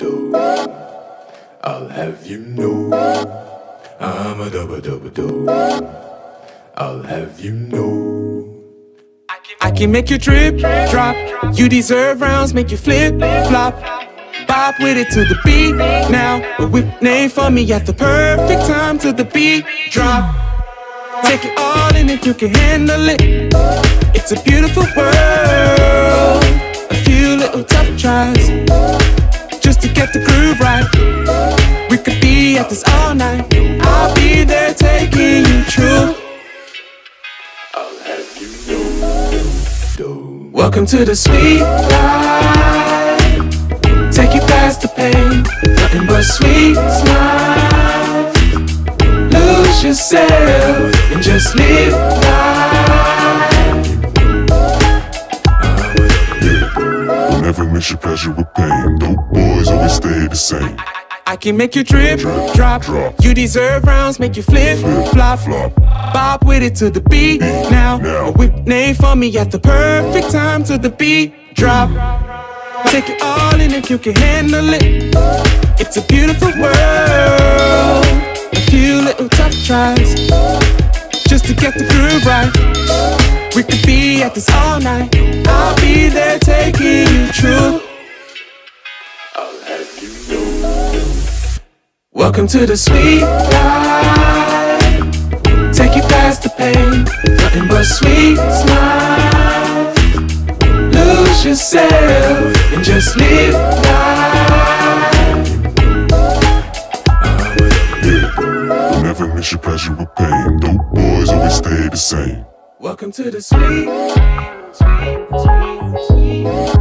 do. I'll have you know I'm a do. I'll have you know I can make you drip, drop. You deserve rounds, make you flip, flop. Bop with it to the beat. Now a whip name for me at the perfect time to the beat drop. Take it all in if you can handle it. It's a beautiful world. A few little tough tries just to get the groove right. We could be at this all night. I'll be there taking you through. I'll have you know. Welcome to the sweet life. Take you past the pain. Nothing but sweet smiles. Lose yourself and just live life. Don't ever mix your pleasure with pain. Dope boys always stay the same. I can make you drip, drop. You deserve rounds, make you flip, flop. Bop with it to the beat. Now a whip name for me at the perfect time to the beat drop. Take it all in if you can handle it. It's a beautiful world. A few little tough tries just to get the groove right. We could be at this all night. I'll be there taking you through. I'll have you know. Welcome to the sweet life. Take you past the pain. Nothing but sweet smiles. Lose yourself and just live life. Don't ever mix your pleasure with pain. Dope boys always stay the same. Welcome to the sweet.